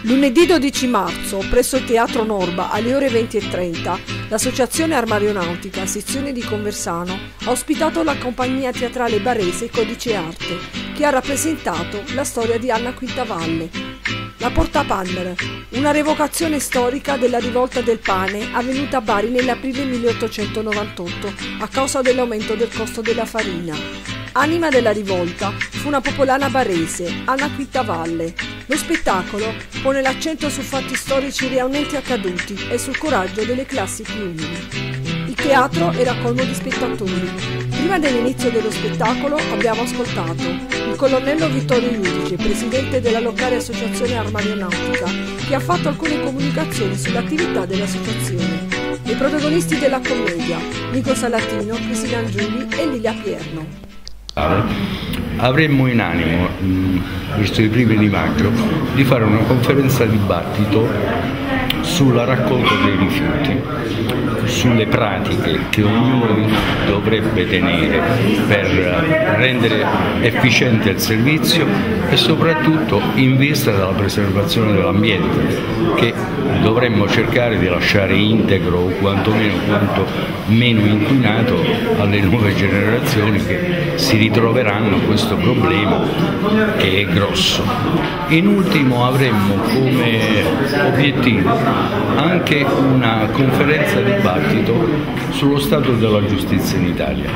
Lunedì 12 marzo, presso il Teatro Norba, alle ore 20:30, l'associazione Armarionautica, sezione di Conversano, ha ospitato la compagnia teatrale barese Codice Arte, che ha rappresentato la storia di Anna Quintavalle. La Portapanner, una rievocazione storica della rivolta del pane avvenuta a Bari nell'aprile 1898 a causa dell'aumento del costo della farina. Anima della rivolta fu una popolana barese, Anna Quintavalle. Lo spettacolo pone l'accento su fatti storici realmente accaduti e sul coraggio delle classi più umili. Il teatro era colmo di spettatori. Prima dell'inizio dello spettacolo abbiamo ascoltato il colonnello Vittorio Iudice, presidente della locale associazione Armarionautica, che ha fatto alcune comunicazioni sull'attività dell'associazione. I protagonisti della commedia, Nico Salatino, Cristina Angiuli e Lilia Pierno. Avremmo in animo, verso i primi di maggio, di fare una conferenza dibattito sulla raccolta dei rifiuti, sulle pratiche che ognuno dovrebbe tenere per rendere efficiente il servizio e soprattutto in vista della preservazione dell'ambiente, che dovremmo cercare di lasciare integro o quantomeno meno inquinato alle nuove generazioni che si ritroveranno questo problema che è grosso. In ultimo avremmo come obiettivo anche una conferenza dibattito sullo stato della giustizia in Italia,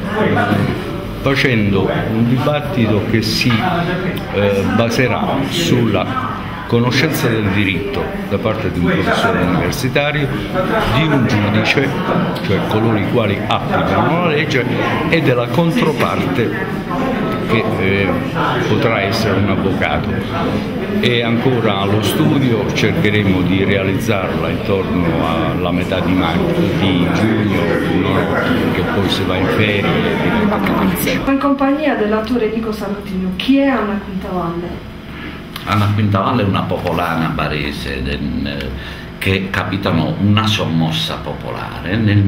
facendo un dibattito che si baserà sulla conoscenza del diritto da parte di un professore universitario, di un giudice, cioè coloro i quali applicano la legge, e della controparte che potrà essere un avvocato. E ancora allo studio cercheremo di realizzarla intorno alla metà di giugno, che poi si va in ferie e diventa più difficile. In compagnia dell'attore Nico Salatino, chi è Anna Quintavalle? Anna Quintavalle è una popolana barese che capitano una sommossa popolare nel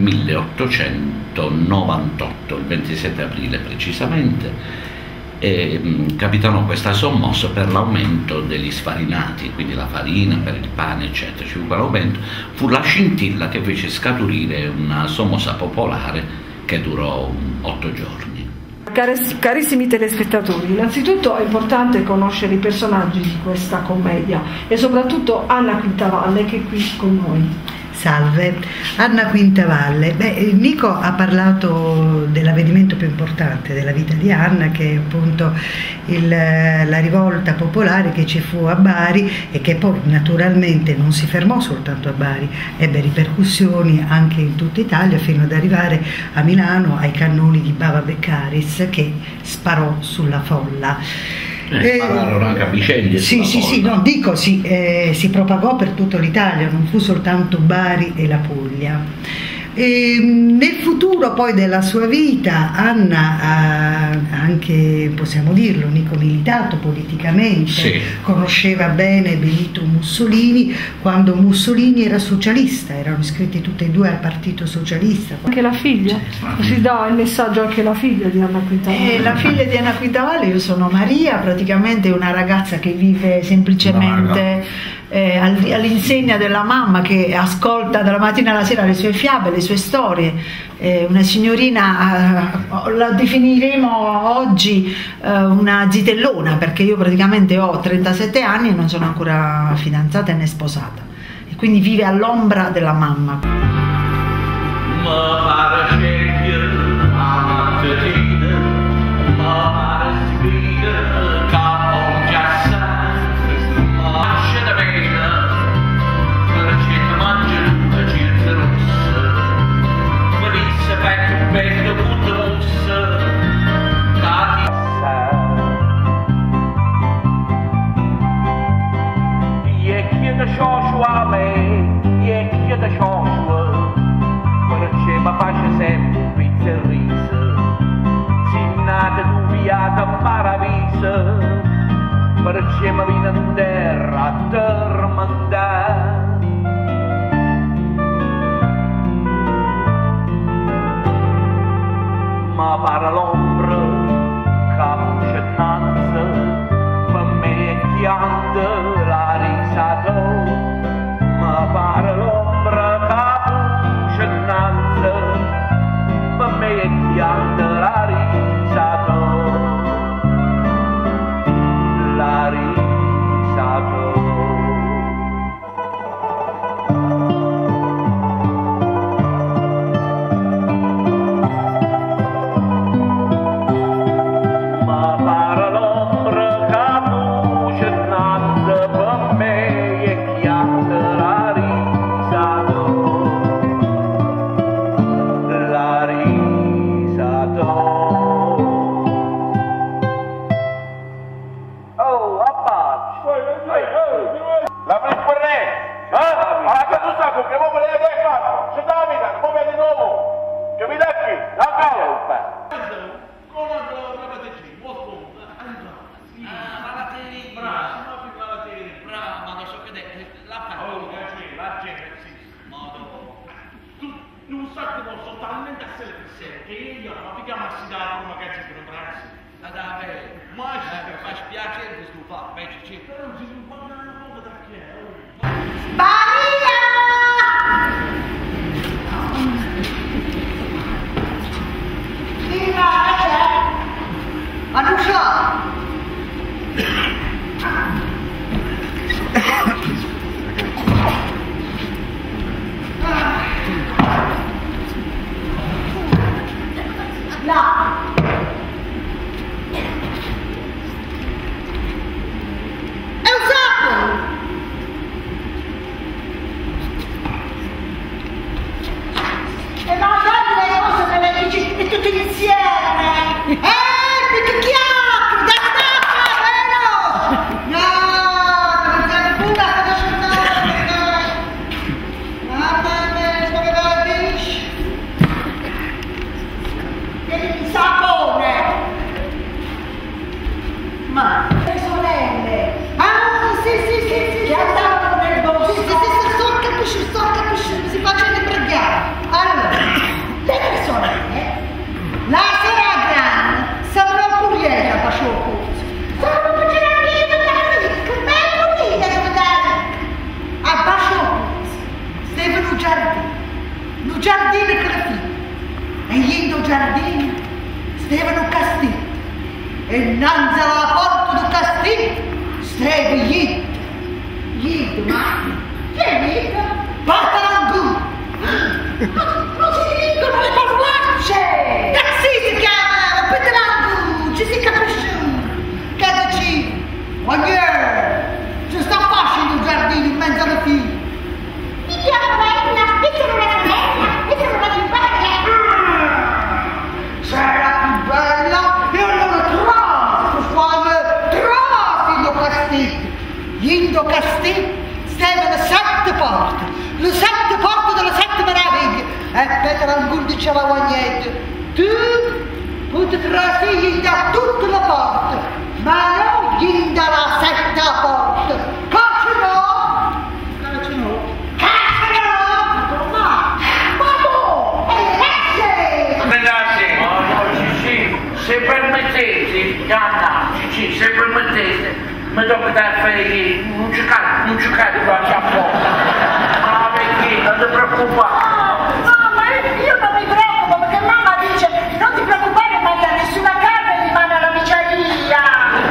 1898, il 27 aprile precisamente, e capitano questa sommossa per l'aumento degli sfarinati, quindi la farina per il pane eccetera. Ci fu quell'aumento, fu la scintilla che fece scaturire una sommossa popolare che durò 8 giorni. Carissimi telespettatori, innanzitutto è importante conoscere i personaggi di questa commedia e soprattutto Anna Quintavalle, che è qui con noi. Salve, Anna Quintavalle. Nico ha parlato dell'avvenimento più importante della vita di Anna, che è appunto la rivolta popolare che ci fu a Bari e che poi naturalmente non si fermò soltanto a Bari, ebbe ripercussioni anche in tutta Italia fino ad arrivare a Milano ai cannoni di Bava Beccaris, che sparò sulla folla. Spararono anche a vicende. Si propagò per tutta l'Italia, non fu soltanto Bari e la Puglia. Nel futuro poi della sua vita Anna ha anche, possiamo dirlo, Nico, militato politicamente, sì. Conosceva bene Benito Mussolini quando Mussolini era socialista, erano iscritti tutti e due al Partito Socialista. Anche la figlia, si dà il messaggio anche alla figlia di Anna Quintavalle. La figlia di Anna Quintavalle, io sono Maria, praticamente una ragazza che vive semplicemente all'insegna della mamma, che ascolta dalla mattina alla sera le sue fiabe, le sue storie, una signorina, la definiremo oggi una zitellona, perché io praticamente ho 37 anni e non sono ancora fidanzata né sposata, e quindi vive all'ombra della mamma. Perché mi viene in terra a tormentare. Ma pare l'ombra che c'è tanza, per me chianda la risata che io non ti chiamassi da una che ci trovarsi. Vabbè, ma ci fa spiacere che tu fa, invece ci... Però non si può parlare una cosa da chi è. Maria! Viva, che c'è? Anuscia! Là! È un sappo! E magari le cose me le dici e tutti insieme! Che chiacchiere! Da stacca, vero? No! Non sei pure a conoscere! Mamma mia, come capisci? Vieni di sapone! Ma le sorelle! Ah, sì! Che andavano nel borso! Sì, sto capisci, mi si faccia pregare! Allora, le sorelle, la sera grande, saranno curiosa a fare il corso. Saranno curiosa, che bello lì da studiare! A fare il corso, stava no giardino che la figlia. E in do giardino, stava no castigo. E innanzi alla porta del castigo, stava Gito, ma che è Gito? Papalangu! Non si dicono le parolacce! Sì, si chiama Papalangu! Ci si capisce! Cadaci! Ogni! Ci sta facile il giardino in mezzo alla figlia! Mi chiamo Bella! E sono la bella! E sono la più bella! Sei la più bella? E allora trovi lo castigo! Indo castigo stavano 7 porte! Le 7 porte delle 7 meraviglie! E Papalangu diceva a Guagnetto: tu potresti da tutte le porte, ma non gli darà 7 porte! Caccio no! Se permettete, Anna, Cicci, se permettete, mi tocca da fare non giocare qua a poco. Ma perché? Non ti preoccupare. Mamma, io non mi preoccupo perché mamma dice: non ti preoccupare, ma da nessuna carne rimane alla vigilia.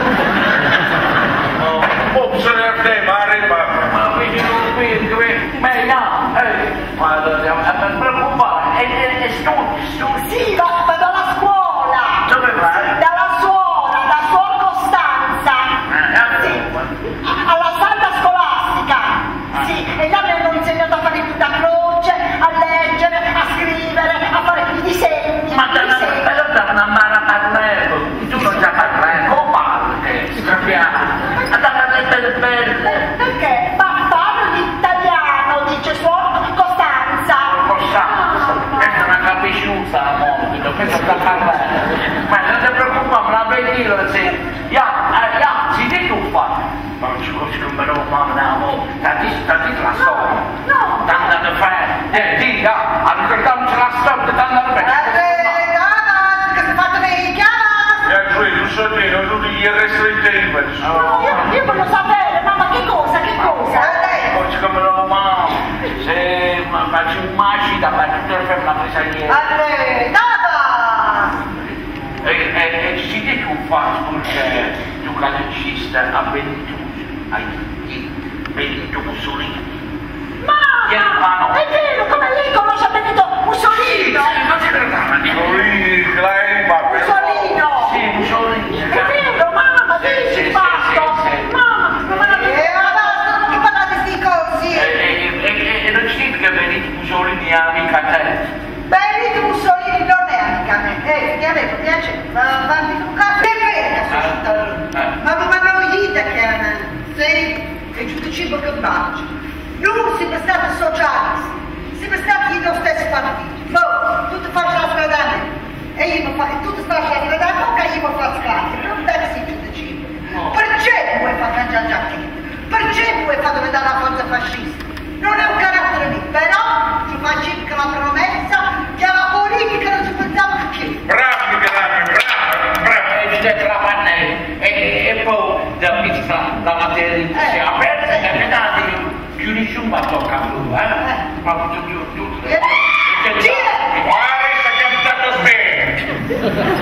Oh, bisogna te, ma quindi non qui, ma no, ma non preoccupare, è studi. Sì, vado alla scuola. Dove vai? Dalla suor Costanza. Sì, alla santa scolastica. Sì, e là mi hanno insegnato a fare tutta croce, a leggere, a scrivere, a fare i disegni. Ma da una mala parlare, tu non già parlare, come parli? Capiamo? Andate a lettere belle. Perché? Ma parlo di italiano, dice suor Costanza. Costanza, questa è una capisciuta, amore, questa sta parlando. Ma non ti preoccupare, la vedi io, sì. Si ti tuffa. Ma non ci conosci come lo mamma, tanti la storia. No. Tanto da fare, dica, ricordiamoci la storia, tanto da fare. Che si fate lei, chiama? Tu sottino, tu gli resti del tempo. Io voglio sapere, mamma, che cosa? Oggi come lo mamma, se faccio un magita, ma tutto per la presa ieri. E ci siete tu fatto perché tu calcista a Benito Mussolini. Ma è vero, come lei conosce a Benito Mussolini? Non si tratta di Mussolino! Sì, Mussolini. È vero, mamma, dici il fatto! Mamma, non me la dico! Che parlate di così? E non ci dico che Benito Mussolini è amica a te. Benito Mussolini non è amica a me. Ti aveva piacere, ma un caffè vero, ma non gli da che sei il cibo che bacio. Lui sempre stato socialista, sempre stato nello stesso partito. Tu ti fai la strada e io mi faccio, tu ti fai la strada e io mi faccio strada. Non deve essere il cibo. Perché vuoi far cambiare la giacchetta? Perché vuoi far vedere la forza fascista? Non è un carattere lì, però ci faccio anche la promessa che la politica non si ma tocca a lui, ma giù. Guarda, sta capitato bene.